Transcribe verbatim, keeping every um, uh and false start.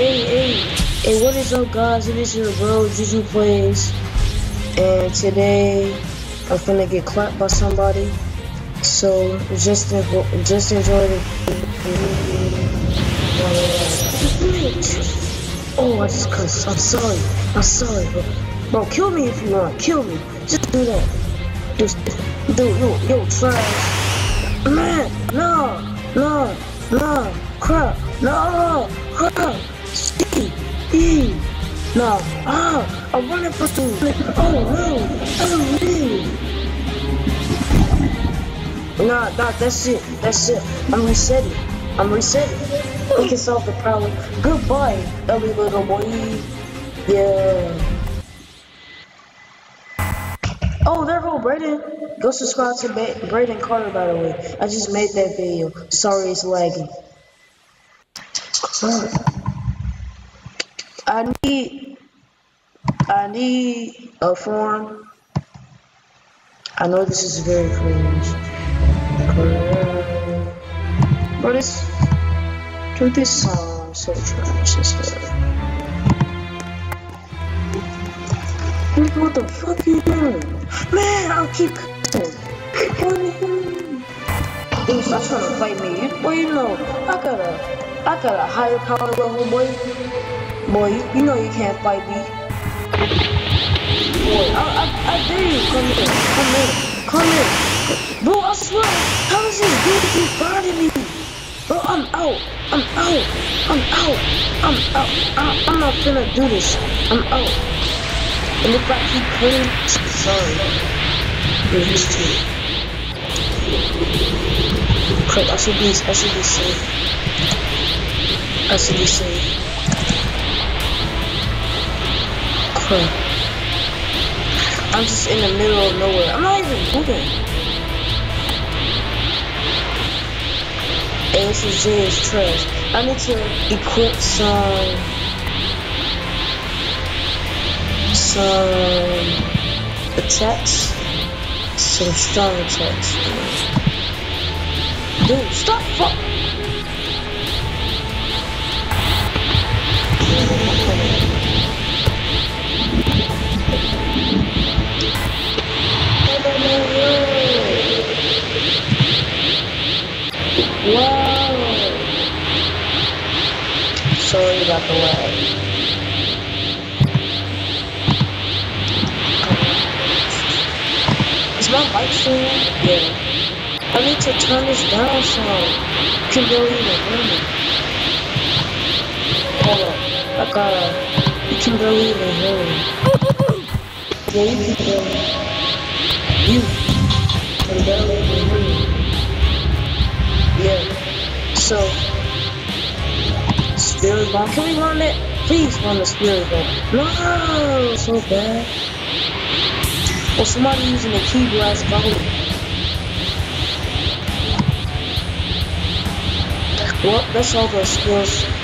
hey, hey, hey, what is up, guys? It is your bro, Juju Plays, and today I'm finna get clapped by somebody. So just just enjoy the Oh, I just cussed. I'm sorry. I'm sorry, bro. Bro, kill me if you want. Kill me. Just do that. Just, dude, yo, yo, trash. Man, no, no, no, crap, no, crap. C, E, no, ah, I'm running for two. Oh, no, oh, no. Nah, nah, that's it. That's it. I'm resetting. I'm resetting. We can solve the problem. Goodbye, ugly little boy. Yeah. Oh, there go Brayden. Go subscribe to ba Brayden Carter, by the way. I just made that video. Sorry it's lagging. I need, I need a form. I know this is very cringe. But it's, dude, this song is so trash as hell. What the fuck you doing? Man, I'll keep Dude, stop trying to fight me. You, boy, you know, I got a, I got a higher power level, boy. Boy, you, you know you can't fight me. Boy, I, I, I dare you. Come here, come here, come here. Bro, I swear, how is this dude keep fighting me? Bro, I'm out, I'm out, I'm out, I'm out. I, I'm not gonna do this. I'm out. And if I keep playing, sorry. You're used to it. Crap, I should be, I should be safe. I should be safe. Crap. I'm just in the middle of nowhere. I'm not even moving. A S J is trash. I need to equip some... some attacks, some strong attacks. Dude, stop fuck. Wow. Sorry about the lag. Is my mic still on? Yeah. I need to turn this down so you can barely even hear me. Hold on. I gotta. You can barely even hear me. Yeah, you can barely. You can barely even hear me. Yeah. So. Spirit bomb. Can we run it? Please run the spirit bomb. No! So bad. Or somebody using a key blast volley. Well, that's all the skills